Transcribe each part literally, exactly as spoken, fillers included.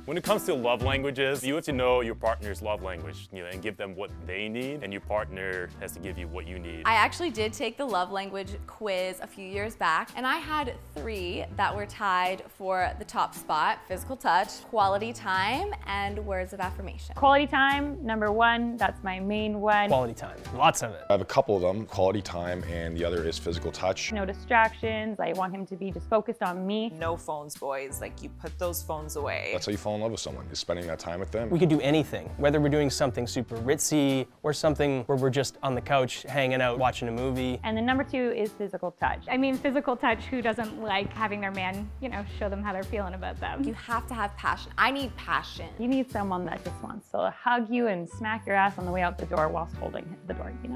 When it comes to love languages, you have to know your partner's love language, you know, and give them what they need, and your partner has to give you what you need. I actually did take the love language quiz a few years back, and I had three that were tied for the top spot: physical touch, quality time, and words of affirmation. Quality time, number one, that's my main one. Quality time, lots of it. I have a couple of them, quality time, and the other is physical touch. No distractions, I want him to be just focused on me. No phones, boys. Like, you put those phones away. That's how you fall in love with someone, is spending that time with them. We could do anything, whether we're doing something super ritzy or something where we're just on the couch hanging out watching a movie. And then number two is physical touch. I mean, physical touch, who doesn't like having their man, you know, show them how they're feeling about them? You have to have passion. I need passion. You need someone that just wants to hug you and smack your ass on the way out the door whilst holding the door, you know?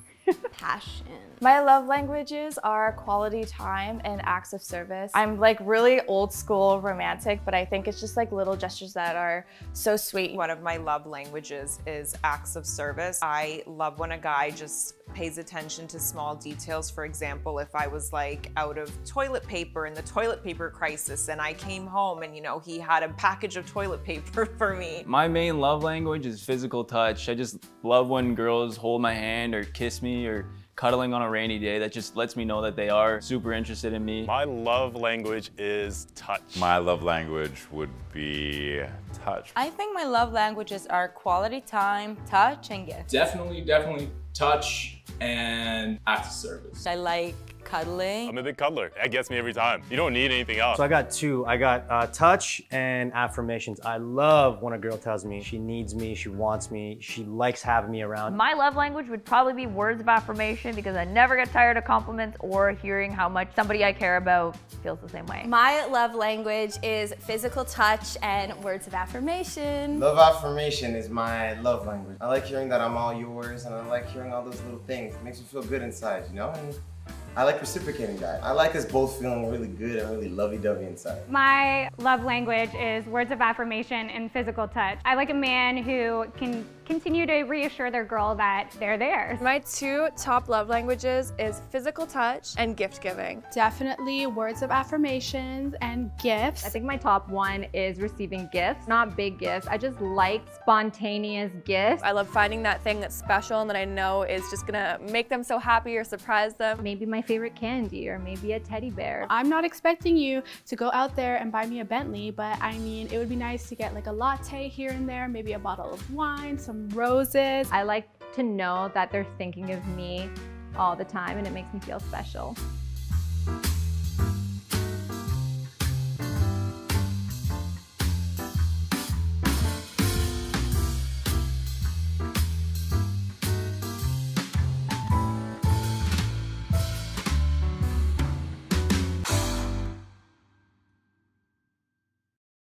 Passion. My love languages are quality time and acts of service. I'm like really old school romantic, but I think it's just like little gestures that are so sweet. One of my love languages is acts of service. I love when a guy just pays attention to small details. For example, if I was like out of toilet paper in the toilet paper crisis and I came home and, you know, he had a package of toilet paper for me. My main love language is physical touch. I just love when girls hold my hand or kiss me or cuddling on a rainy day. That just lets me know that they are super interested in me. My love language is touch. My love language would be touch. I think my love languages are quality time, touch, and gifts. Definitely, definitely touch and acts of service. I like cuddling. I'm a big cuddler. That gets me every time. You don't need anything else. So I got two. I got uh, touch and affirmations. I love when a girl tells me she needs me, she wants me, she likes having me around. My love language would probably be words of affirmation because I never get tired of compliments or hearing how much somebody I care about feels the same way. My love language is physical touch and words of affirmation. Love affirmation is my love language. I like hearing that I'm all yours, and I like hearing all those little things. It makes me feel good inside, you know? And I like reciprocating that. I like us both feeling really good and really lovey-dovey inside. My love language is words of affirmation and physical touch. I like a man who can continue to reassure their girl that they're theirs. My two top love languages is physical touch and gift giving. Definitely words of affirmations and gifts. I think my top one is receiving gifts, not big gifts. I just like spontaneous gifts. I love finding that thing that's special and that I know is just gonna make them so happy or surprise them. Maybe my favorite candy or maybe a teddy bear. I'm not expecting you to go out there and buy me a Bentley, but I mean, it would be nice to get like a latte here and there, maybe a bottle of wine, some roses. I like to know that they're thinking of me all the time and it makes me feel special.